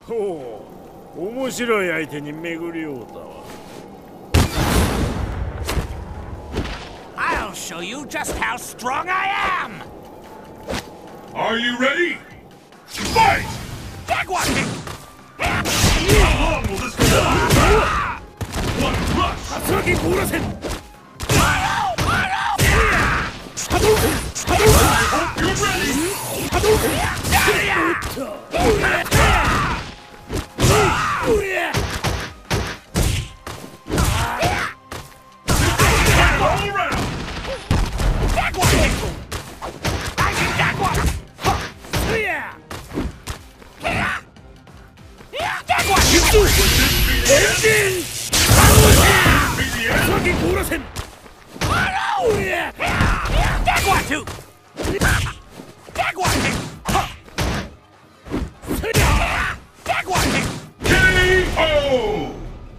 ほう、面白い相手に巡り合うたわ。 I'll show you just how strong I am! Are you ready? Fight! Jaguar kick! How long will this go on? One rush! 竜巻凍らせん。 Hope you're ready! All around! Jaguar kick! Rising Jaguar! Jaguar kick! Would this be the end? Be the end? 竜巻凍らせん。 Jaguar 2! Jaguar kick! Jaguar kick! KO!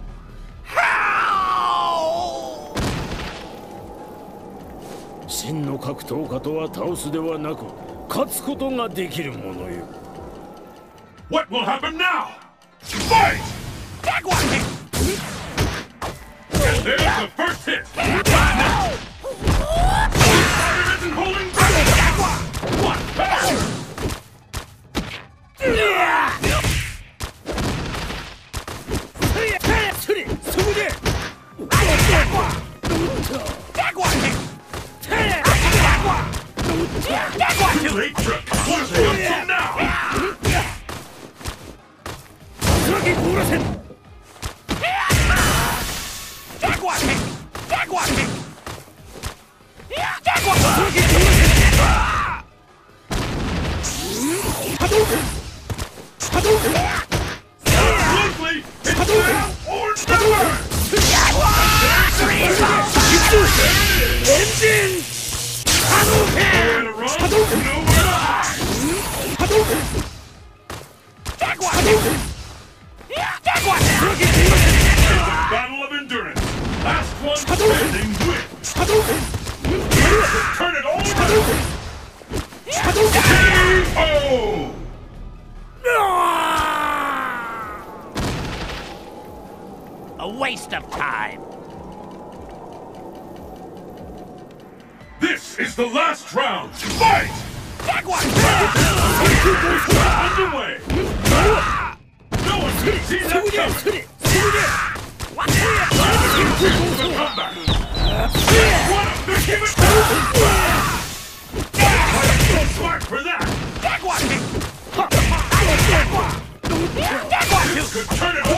真の格闘家とは倒すではなく勝つことができるものよ。 What will happen now? Fight! Jaguar kick! And there's the first hit! Spider isn't holding back! Jaguar! What power! Jaguar kick! Jaguar! Jaguar Too 2! late, Trick! What is he up to now? 竜巻凍らせん。 Jaguar kick! Jaguar kick! Jaguar! Absolutely! It's now or never! 엔진! Nowhere to run, nowhere to hide! Jaguar kick! Jaguar! It's a battle of endurance! Last one standing wins! Turn it all around! KO! A waste of time. This is the last round! Fight! Jaguar! Underway! No one can see that coming! The comeback! What a victory! So smart for that! Jaguar kick! Jaguar! Jaguar 2! Could turn it